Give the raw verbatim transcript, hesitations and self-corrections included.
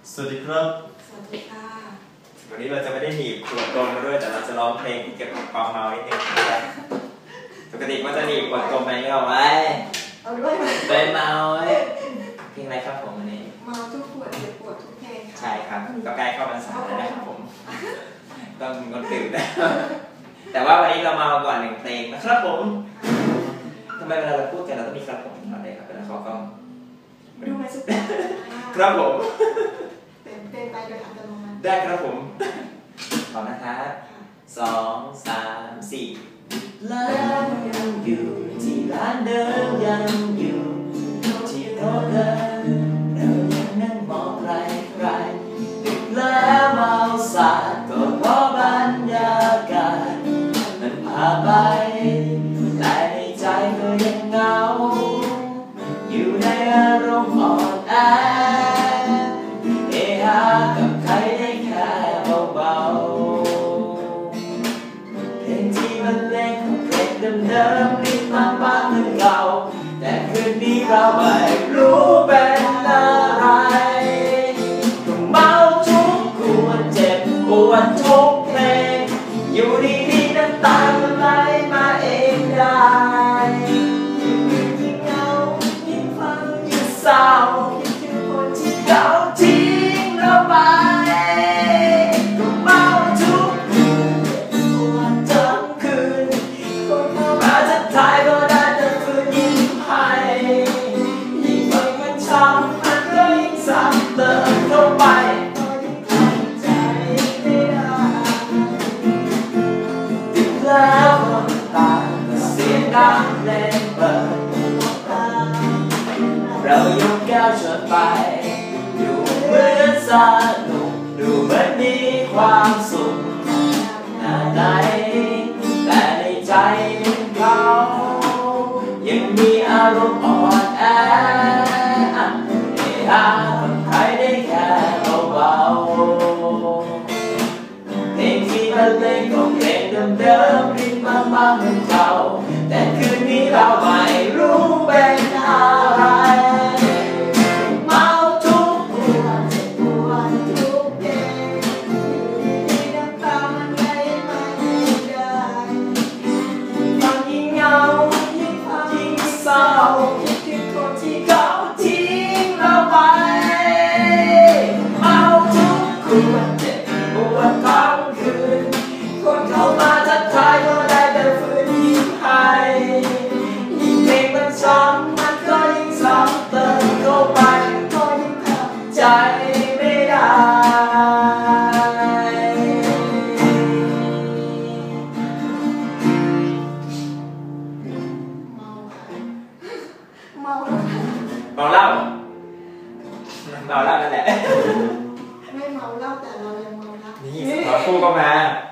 สวัสดีครับสวัสดีค่ะวันนี้เราจะไม่ได้หนีบขวดกลมมาด้วยแต่เราจะร้องเพลงเกี่ยวกับความเมานิดนึงนะครับปกติมันจะหนีบขวดกลมไปนี่เอาไว้เอาด้วยไหมเป็นเมาไว้เพลงอะไรครับผมวันนี้เมาทุกขวดเจ็บปวดทุกเพลงใช่ครับก็ใกล้เข้าพรรษาแล้วนะครับผมต้องคนตื่นแต่ว่าวันนี้เราเมาก่อนหนึ่งเพลงนะครับผมทำไมเวลาเราพูดกันเราต้องมีครับผมอะไรครับเวลาเขาก็ดูไหมสุดครับผมเป็นเป็นไปโดยอัตโนมัติได้ครับผมขอนะครับสองสามสี่ร้านยังอยู่ที่ร้านเดิมยังอยู่ที่โต๊ะเดิมเรายังนั่งมองใครใครดึกแล้วเมาสาดก็เพราะบรรยากาศมันพาไปแต่ในใจก็ยังเหงาอยู่ในอารมณ์อ่อนแอเฮฮากับใครได้แค่เบาๆเพลงที่มันเล่นของเพลงเดิมๆริมมาบ้างเหมือนเก่าแต่คืนนี้เราไม่รู้เป็นอะไรก็เมาทุกขวดเจ็บปวดทุกเพลงอยู่ดีๆน้ำตาก็ไหลมาเองได้ยิ่งเหงายิ่งฟังยิ่งเศร้าคิดถึงคนที่เขาทิ้งเราไปก็เมาทุกคืนปวดทั้งคืนคนเข้ามาทักทายก็ได้แต่ฝืนยิ้มให้ยิ่งฟังมันช้ำมันก็ยิ่งซ้ำเติมเข้าไปก็ยิ่งทำใจไม่ได้ดึกแล้วคนตาก็เสียงดังเพลงเปิดเรายกแก้วชวนไปดูเหมือนสนุกดูเหมือนมีความสุขหน้าไหนแต่ในใจเขายังมีอารมณ์อ่อนแอเฮฮากับใครได้แค่เบาๆเพลงที่บรรเลงก็เพลงเดิมๆริมมาบ้างเหมือนเก่าแต่คืนนี้เราไม่รู้เป็นอะไรเมาทุกขวดเจ็บปวดทุกเพลงที่น้ำตามันไหลมาไม่ได้ฟังยิ่งเหงายิ่งฟังยิ่งเศร้าคิดถึงคนที่เขาทิ้งเราไปเมาทุกขวดเจ็บปวดทั้งคืนคนเข้ามาทักทายก็ได้แต่ฝืนยิ้มให้ยิ่งเพลงมันซ้ำมันก็ยิ่งซ้ำเติมเข้าไปก็ยิ่งทำใจไม่ได้เมาค่ะเมาแล้วเมาเหล้าเมาเหล้านั่นแหละไม่เมาเหล้าแต่เรายังเมาแล้วนี่ขอคู่ก็มา